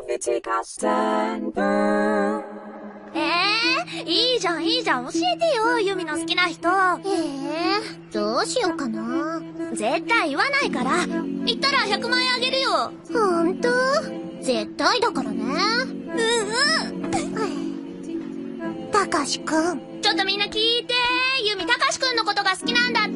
いいじゃんいいじゃん、教えてよ、ユミの好きな人。 どうしようかな。 絶対言わないから。言ったら100万円あげるよ。 ほんと？絶対だからね。たかしくん。 ちょっとみんな聞いて。ユミ、たかしくんのことが好きなんだって。